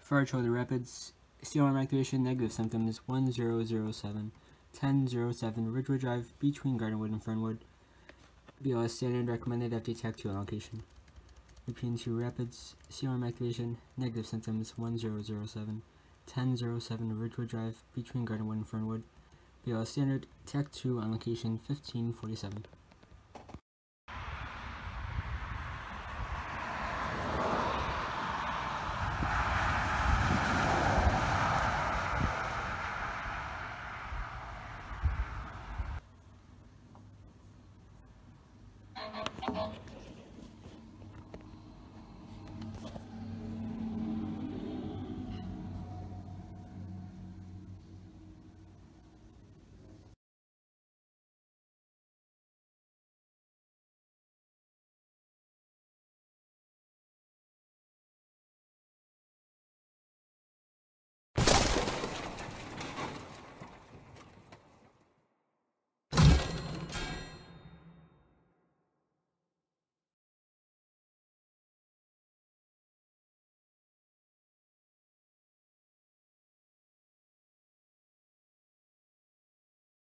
Far Charlie Rapids, CRM activation, negative symptoms, 1007, 1007 Ridgewood Drive, between Gardenwood and Fernwood. BLS standard, recommended FD Tech 2 on location. Repeating to Rapids, CRM activation, negative symptoms, 1007, 1007 Ridgewood Drive, between Gardenwood and Fernwood. BLS standard, Tech 2 on location, 1547.